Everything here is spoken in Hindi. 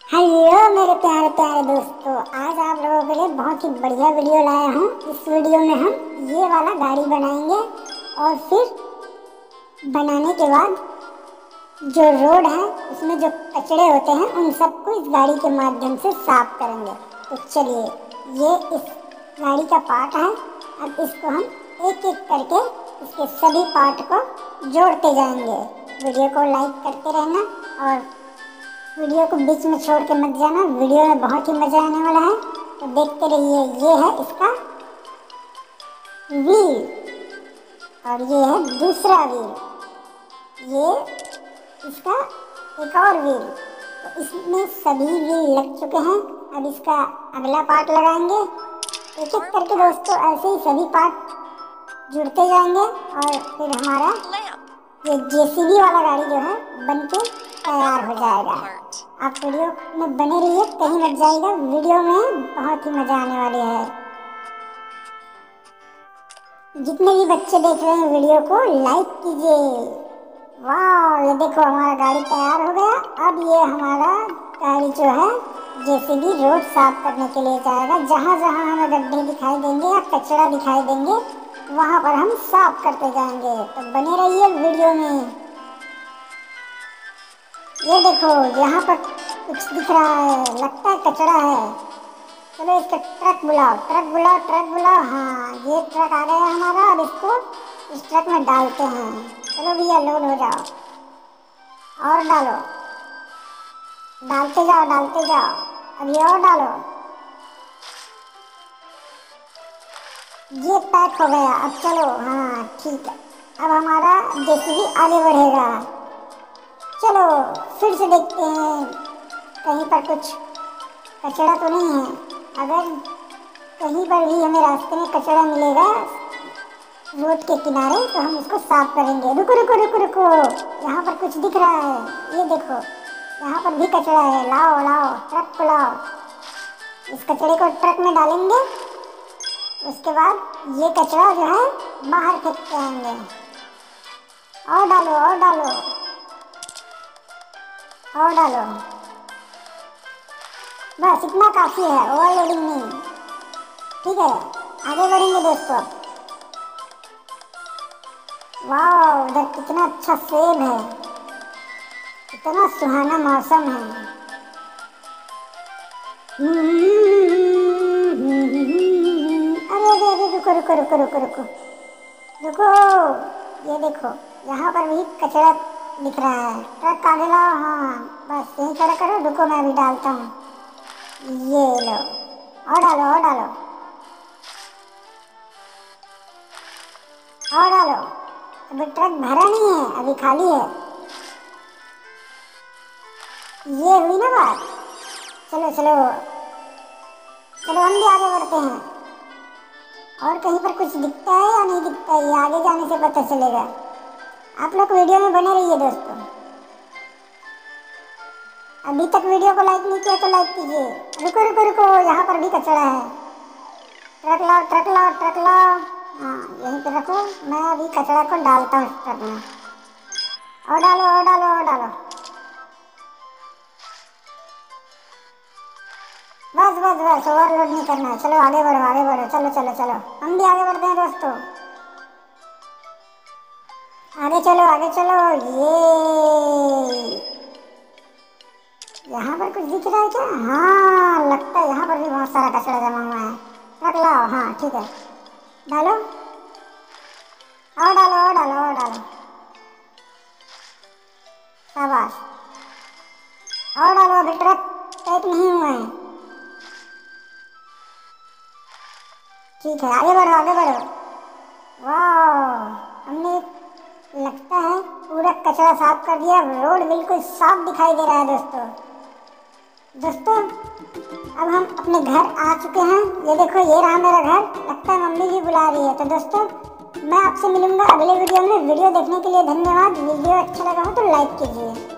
हेलो मेरे प्यारे प्यारे दोस्तों, आज आप लोगों के लिए बहुत ही बढ़िया वीडियो लाया हूँ। इस वीडियो में हम ये वाला गाड़ी बनाएंगे और फिर बनाने के बाद जो रोड है उसमें जो कचड़े होते हैं उन सबको इस गाड़ी के माध्यम से साफ करेंगे। तो चलिए, ये इस गाड़ी का पार्ट है। अब इसको हम एक एक करके इसके सभी पार्ट को जोड़ते जाएंगे। वीडियो को लाइक करते रहना और वीडियो को बीच में छोड़ के मत जाना। वीडियो में बहुत ही मजा आने वाला है, तो देखते रहिए। ये है इसका व्हील और ये है दूसरा व्हील, ये इसका एक और व्हील। तो इसमें सभी व्हील लग चुके हैं। अब इसका अगला पार्ट लगाएंगे एक एक करके दोस्तों। ऐसे ही सभी पार्ट जुड़ते जाएंगे और फिर हमारा ये जेसीबी वाला गाड़ी जो है बनके तैयार हो जाएगा। आप वीडियो में बने रहिए, कहीं मत जाइएगा। वीडियो में बहुत ही मजा आने वाली है। जितने भी बच्चे देख रहे हैं वीडियो को लाइक कीजिए। वाह, ये देखो हमारा गाड़ी तैयार हो गया। अब ये हमारा गाड़ी जो है जेसीबी रोड साफ करने के लिए जाएगा। जहाँ जहाँ हमें गड्ढे दिखाई देंगे या कचरा दिखाई देंगे वहाँ पर हम साफ करते जाएंगे। तो बने रहिए वीडियो में। ये देखो यहाँ पर कुछ दिख रहा है, लगता है कचरा है। चलो इसका ट्रक बुलाओ, ट्रक बुलाओ, ट्रक बुलाओ। हाँ, ये ट्रक आ गया हमारा। अब इसको इस ट्रक में डालते हैं। चलो भैया, लोड हो जाओ और डालो, डालते जाओ, डालते जाओ। अब ये और डालो। ये पैक हो गया। अब चलो, हाँ ठीक है। अब हमारा जेसीबी आगे बढ़ेगा। चलो फिर से देखते हैं कहीं पर कुछ कचरा तो नहीं है। अगर कहीं पर भी हमें रास्ते में कचरा मिलेगा रोड के किनारे तो हम उसको साफ करेंगे। रुको रुको रुको रुको, यहाँ पर कुछ दिख रहा है। ये देखो, यहाँ पर भी कचरा है। लाओ लाओ, ट्रक को लाओ। इस कचरे को ट्रक में डालेंगे। उसके बाद ये कचरा जो है बाहर फेंकते आएंगे। और डालो, और डालो, और डालो। बस इतना काफी है, ओवरलोडिंग नहीं। ठीक है, आगे बढ़ेंगे दोस्तों। वाह, उधर कितना अच्छा सेब है, कितना सुहाना मौसम है। अरे अरे अरे, रुको रुको रुको रुको रुको रुको। ये देखो, यहाँ पर भी कचरा दिख रहा है। ट्रक आगे लाओ। हाँ बस यही खड़ा करो। रुको, मैं अभी डालता हूँ। ये लो, और डालो, और डालो, और डालो। अभी ट्रक भरा नहीं है, अभी खाली है। ये हुई ना बात। चलो चलो चलो, हम भी आगे बढ़ते हैं। और कहीं पर कुछ दिखता है या नहीं दिखता है, ये आगे जाने से पता चलेगा। आप लोग वीडियो में बने रहिए दोस्तों। अभी तक वीडियो को लाइक नहीं किया तो लाइक कीजिए। रुको रुको रुको, यहाँ पर भी कचरा है। ट्रक लाओ, ट्रक लाओ, ट्रक लाओ। हाँ, यहीं पे रखो। मैं अभी कचरा को डालता हूँ ट्रक में। और डालो, और डालो, और डालो। बस बस बस, ओवरलोड नहीं करना है। चलो आगे बढ़ो, आगे बढ़ो। चलो चलो चलो, हम भी आगे बढ़ते हैं दोस्तों। आगे चलो, आगे चलो। ये यहाँ पर कुछ दिख रहा है क्या? हाँ, लगता है यहाँ पर भी बहुत सारा कचरा जमा हुआ है। रख लाओ। हाँ ठीक है, डालो, और डालो, और डालो, और डालो। शाबाश, और डालो। अभी ट्रक पैक नहीं हुआ है। ठीक है, आगे बढ़ो, आगे बढ़ो। वाह, हमने लगता है पूरा कचरा साफ कर दिया। रोड बिल्कुल साफ दिखाई दे रहा है दोस्तों। दोस्तों, अब हम अपने घर आ चुके हैं। ये देखो, ये रहा मेरा घर। लगता है मम्मी भी बुला रही है। तो दोस्तों, मैं आपसे मिलूंगा अगले वीडियो में। वीडियो देखने के लिए धन्यवाद। वीडियो अच्छा लगा हो तो लाइक कीजिए।